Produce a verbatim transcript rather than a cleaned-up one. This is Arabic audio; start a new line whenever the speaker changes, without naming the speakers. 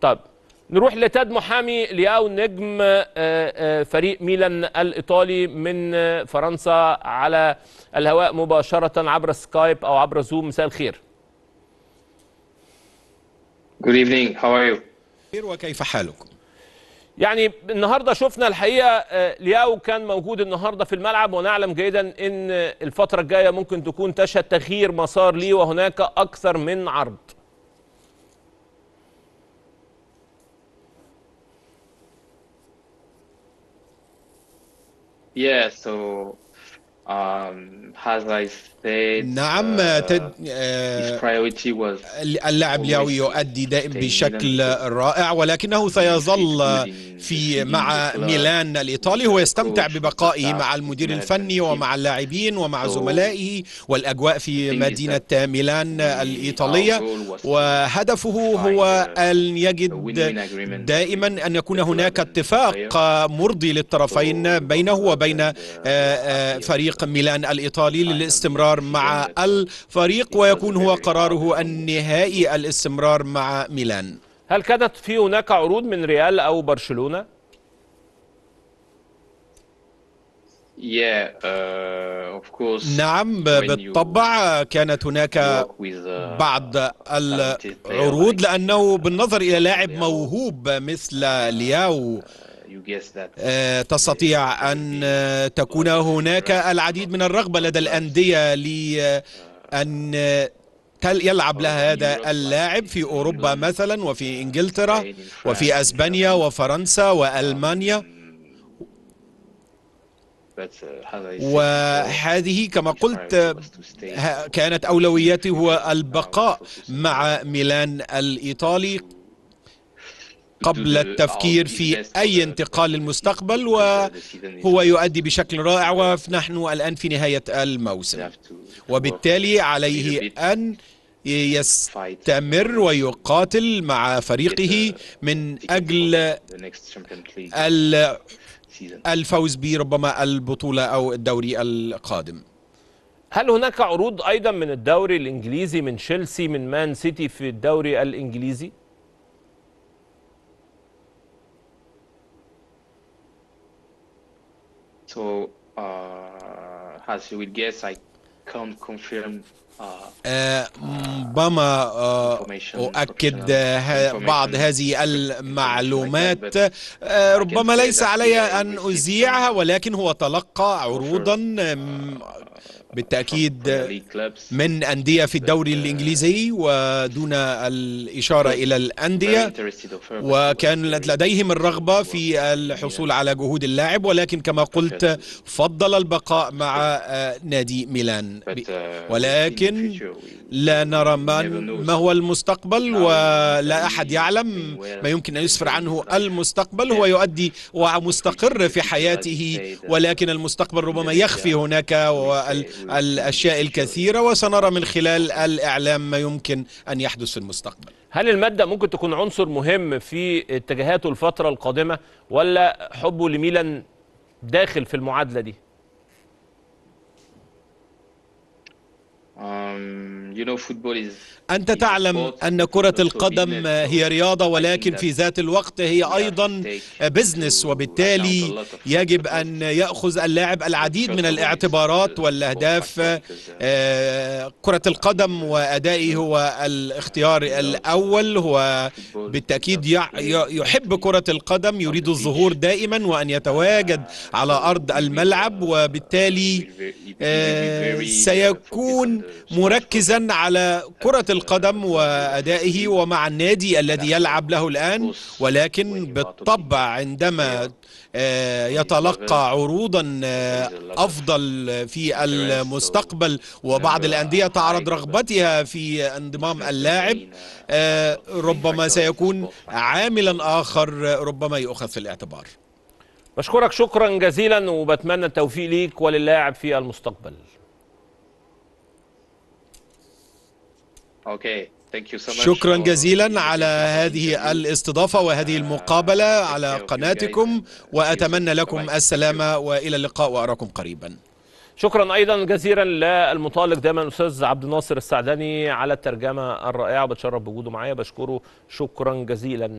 طب نروح لتاد محامي لياو نجم فريق ميلان الإيطالي من فرنسا على الهواء مباشرة عبر سكايب أو عبر زوم. مساء الخير.
Good evening. How are you?
وكيف حالكم؟
يعني النهارده شفنا الحقيقه لياو كان موجود النهارده في الملعب، ونعلم جيدا ان الفتره الجايه ممكن تكون تشهد تغيير مسار ليه وهناك اكثر من عرض.
Yeah, so um, as I said,
نعم.
uh,
تد...
his priority was
اللاعب لياو يؤدي دائما بشكل رائع، ولكنه سيظل في مع ميلان الإيطالي. هو يستمتع ببقائه مع المدير الفني ومع اللاعبين ومع زملائه والأجواء في مدينة ميلان الإيطالية، وهدفه هو أن يجد دائما أن يكون هناك اتفاق مرضي للطرفين بينه وبين فريق ميلان الإيطالي للاستمرار مع الفريق، ويكون هو قراره النهائي الاستمرار مع ميلان.
هل كانت في هناك عروض من ريال أو برشلونة؟
Yeah, uh, of course.
نعم بالطبع كانت هناك بعض العروض، لأنه بالنظر إلى لاعب موهوب مثل لياو تستطيع أن تكون هناك العديد من الرغبة لدى الأندية لأن يلعب لها هذا اللاعب في أوروبا مثلا، وفي إنجلترا وفي أسبانيا وفرنسا وألمانيا، وهذه كما قلت كانت أولوياته هو البقاء مع ميلان الإيطالي قبل التفكير في أي انتقال للمستقبل، وهو يؤدي بشكل رائع ونحن الآن في نهاية الموسم، وبالتالي عليه أن يستمر ويقاتل مع فريقه من أجل الفوز بربما البطولة أو الدوري القادم.
هل هناك عروض أيضا من الدوري الإنجليزي، من تشيلسي، من مان سيتي في الدوري الإنجليزي؟
So, uh, as you would guess, I can't confirm.
ربما أؤكد بعض هذه المعلومات، ربما ليس علي أن أذيعها، ولكن هو تلقى عروضا بالتأكيد من أندية في الدوري الإنجليزي ودون الإشارة إلى الأندية، وكان لديهم الرغبة في الحصول على جهود اللاعب، ولكن كما قلت فضل البقاء مع نادي ميلان. ولكن لا نرى ما هو المستقبل، ولا أحد يعلم ما يمكن أن يسفر عنه المستقبل. هو يؤدي ومستقر في حياته، ولكن المستقبل ربما يخفي هناك الأشياء الكثيرة، وسنرى من خلال الإعلام ما يمكن أن يحدث في المستقبل.
هل المادة ممكن تكون عنصر مهم في اتجاهاته الفترة القادمة، ولا حبه لميلان داخل في المعادلة دي؟
أنت تعلم أن كرة القدم هي رياضة، ولكن في ذات الوقت هي أيضا بزنس، وبالتالي يجب أن يأخذ اللاعب العديد من الاعتبارات والأهداف. كرة القدم وأدائه هو الاختيار الأول، هو بالتأكيد يحب كرة القدم، يريد الظهور دائما وأن يتواجد على أرض الملعب، وبالتالي سيكون مركزا على كرة القدم وأدائه ومع النادي الذي يلعب له الآن. ولكن بالطبع عندما يتلقى عروضا أفضل في المستقبل وبعض الأندية تعرض رغبتها في انضمام اللاعب، ربما سيكون عاملا آخر ربما يؤخذ في الاعتبار.
بشكرك شكرا جزيلا، وبتمنى التوفيق ليك وللاعب في المستقبل.
Okay. Thank you so much.
شكرا جزيلا على هذه الاستضافة وهذه المقابلة على قناتكم، وأتمنى لكم السلامة وإلى اللقاء وأراكم قريبا.
شكرا أيضا جزيلا للمطالق دائما الأستاذ عبد الناصر السعدني على الترجمة الرائعة، بتشرف بوجوده معايا، بشكره شكرا جزيلا.